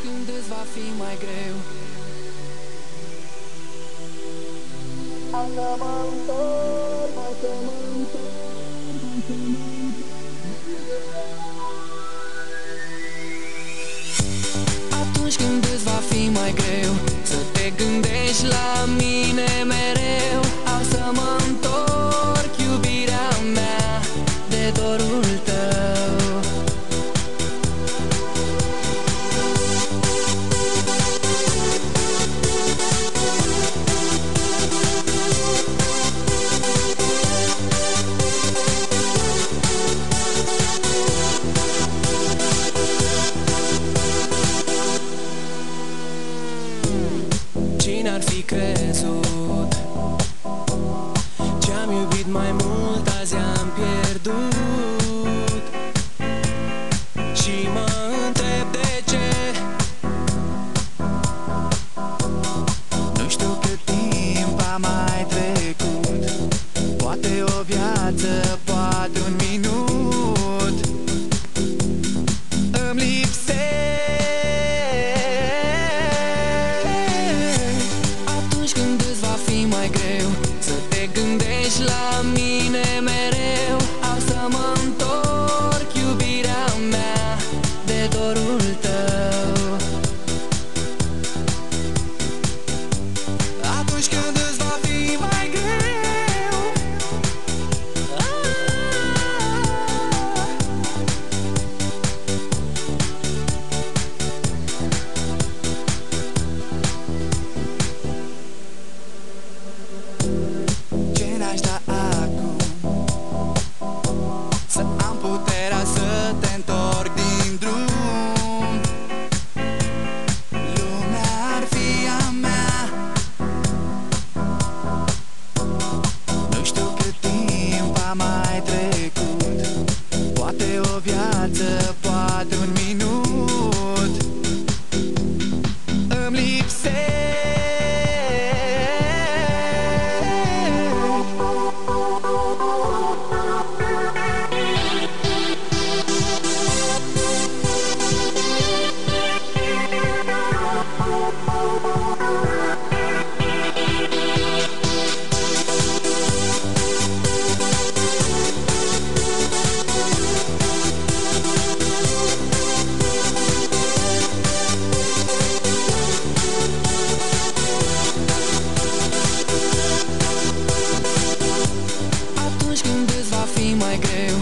când îți va fi mai greu. Hai să mă întorc, hai să mă întorc, hai să mă întorc. Atunci când îți va fi mai greu să te gândești la mine mereu. Am să mă întorc, iubirea mea, de dorul tău. Cine ar fi crezut? Ce-am iubit mai mult, azi am pierdut. Și mă întreb de ce. Nu știu cât timp a mai trecut, poate o viață, poate un minut. Îmi lipsești. Atunci când îți va fi mai greu să te gândești la mine mereu. Am să mă întorc, iubirea mea, de dorul tău. Atunci când îți va fi mai greu, ce n-aș da acum să am puterea să te întorc din drum. Lumea ar fi a mea. Nu știu cât timp a mai trecut, poate o viață, poate un minut. Îmi lipsești. Atunci când îți va fi mai greu